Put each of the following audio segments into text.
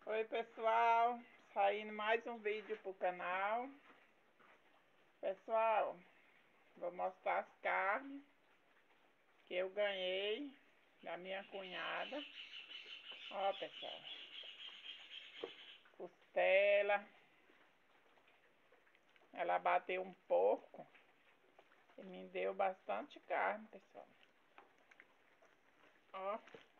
Oi pessoal, saindo mais um vídeo pro canal. Pessoal, vou mostrar as carnes que eu ganhei da minha cunhada. Ó pessoal, costela. Ela bateu um porco e me deu bastante carne, pessoal. Ó,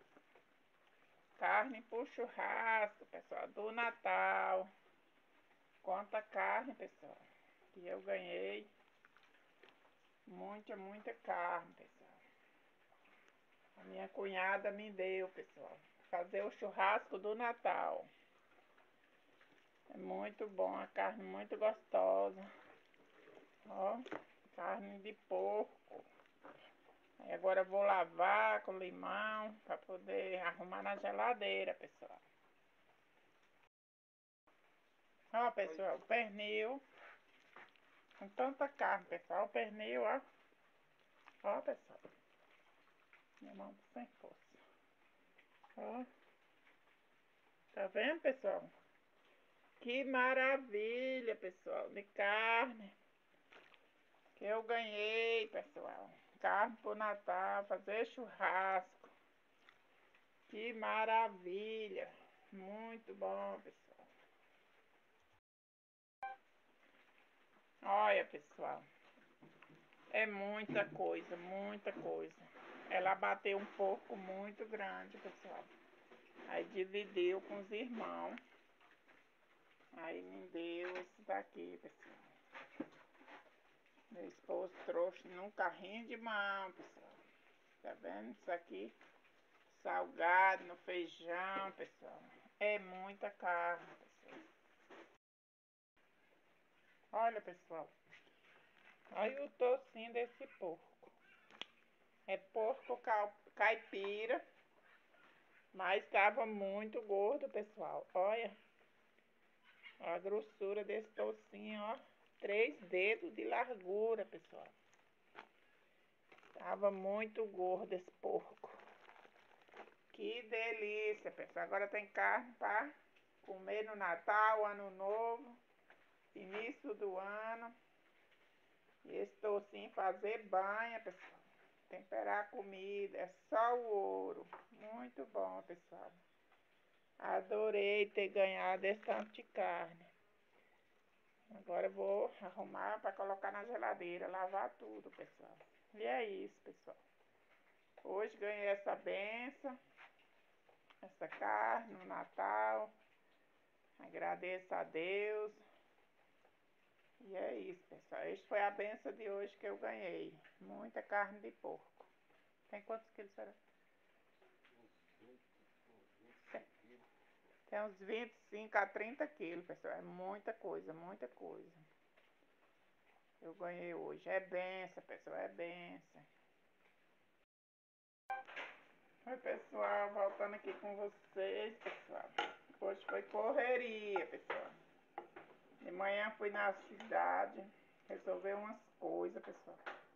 carne pro churrasco, pessoal, do Natal. Quanta carne, pessoal, que eu ganhei. Muita carne, pessoal. A minha cunhada me deu, pessoal. Fazer o churrasco do Natal. É muito bom, a carne muito gostosa. Ó, carne de porco. Aí agora eu vou lavar com limão para poder arrumar na geladeira, pessoal. Ó, pessoal, o pernil. Com tanta carne, pessoal. O pernil, ó. Ó, pessoal. Minha mão sem força. Ó. Tá vendo, pessoal? Que maravilha, pessoal, de carne que eu ganhei, pessoal. Carne pro Natal, fazer churrasco. Que maravilha. Muito bom, pessoal. Olha, pessoal. É muita coisa, muita coisa. Ela bateu um porco muito grande, pessoal. Aí dividiu com os irmãos. Aí me deu esse daqui, pessoal. Meu esposo trouxe num carrinho de mão, pessoal. Tá vendo isso aqui? Salgado no feijão, pessoal. É muita carne, pessoal. Olha, pessoal. Olha o tocinho desse porco. É porco caipira. Mas estava muito gordo, pessoal. Olha. A grossura desse tocinho, ó. 3 dedos de largura, pessoal. Tava muito gordo esse porco. Que delícia, pessoal. Agora tem carne para comer no Natal, Ano Novo, início do ano. E esse tocinho fazer banha, pessoal. Temperar a comida, é só o ouro. Muito bom, pessoal. Adorei ter ganhado esse tanto de carne. Agora eu vou arrumar para colocar na geladeira, lavar tudo, pessoal. E é isso, pessoal. Hoje ganhei essa benção, essa carne no Natal. Agradeço a Deus. E é isso, pessoal. Esta foi a benção de hoje que eu ganhei. Muita carne de porco. Tem quantos quilos, será? Tem uns 25 a 30 quilos, pessoal. É muita coisa, muita coisa. Eu ganhei hoje. É benção, pessoal. É benção. Oi, pessoal. Voltando aqui com vocês, pessoal. Hoje foi correria, pessoal. De manhã fui na cidade resolver umas coisas, pessoal.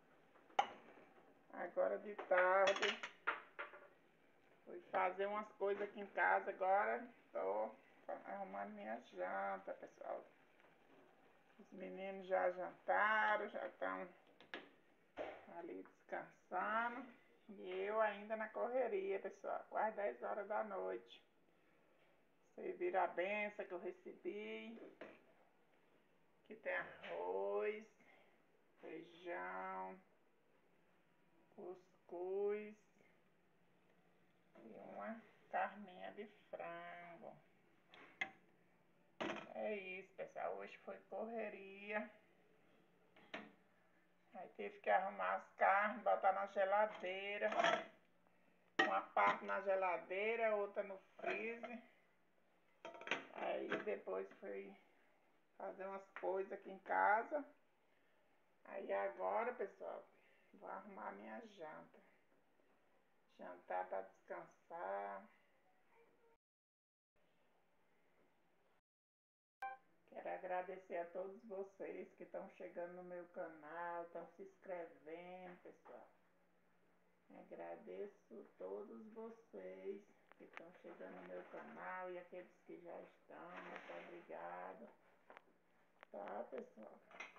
Agora de tarde fui fazer umas coisas aqui em casa. Agora tô arrumando minha janta, pessoal. Os meninos já jantaram, já estão ali descansando. E eu ainda na correria, pessoal. Quase 10 horas da noite. Vocês viram a benção que eu recebi. Que tem arroz, feijão, cuscuz e uma carninha de frango. É isso, pessoal. Hoje foi correria. Aí tive que arrumar as carnes, botar na geladeira. Uma parte na geladeira, outra no freezer. Aí depois fui fazer umas coisas aqui em casa. Aí agora, pessoal, vou arrumar minha janta. Jantar para descansar. Quero agradecer a todos vocês que estão chegando no meu canal, estão se inscrevendo, pessoal. Agradeço a todos vocês que estão chegando no meu canal e aqueles que já estão. Muito obrigada. Tá, pessoal?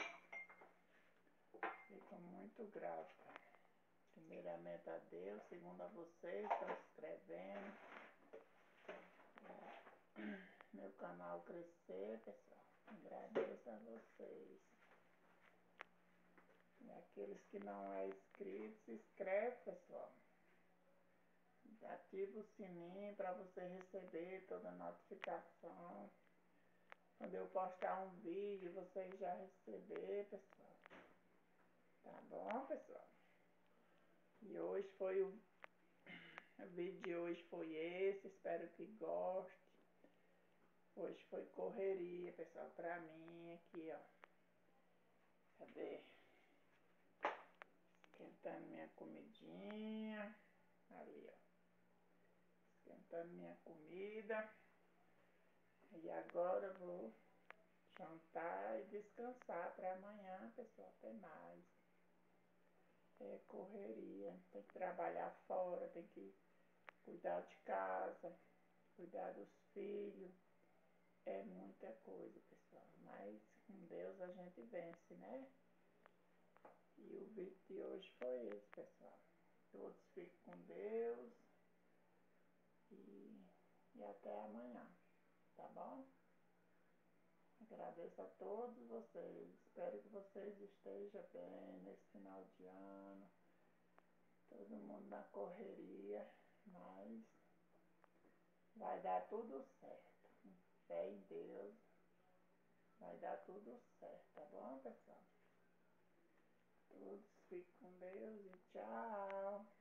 Fico muito grata. Primeiramente a Deus, segundo a vocês que estão se inscrevendo. Meu canal crescer, pessoal. Agradeço a vocês. E aqueles que não é inscrito, se inscreve, pessoal. Ativa o sininho para você receber toda a notificação. Quando eu postar um vídeo, vocês já receber, pessoal. Tá bom, pessoal? E hoje foi o vídeo de hoje foi esse. Espero que goste. Hoje foi correria, pessoal, pra mim aqui, ó. Cadê? Esquentando minha comidinha. Ali, ó. Esquentando minha comida. E agora eu vou jantar e descansar para amanhã, pessoal. Até mais. É correria. Tem que trabalhar fora, tem que cuidar de casa, cuidar dos filhos. É muita coisa, pessoal. Mas com Deus a gente vence, né? E o vídeo de hoje foi esse, pessoal. Todos fiquem com Deus e, e até amanhã, tá bom? Agradeço a todos vocês. Espero que vocês estejam bem nesse final de ano. Todo mundo na correria, mas vai dar tudo certo. Fé em Deus, vai dar tudo certo, tá bom, pessoal? Todos fiquem com Deus e tchau.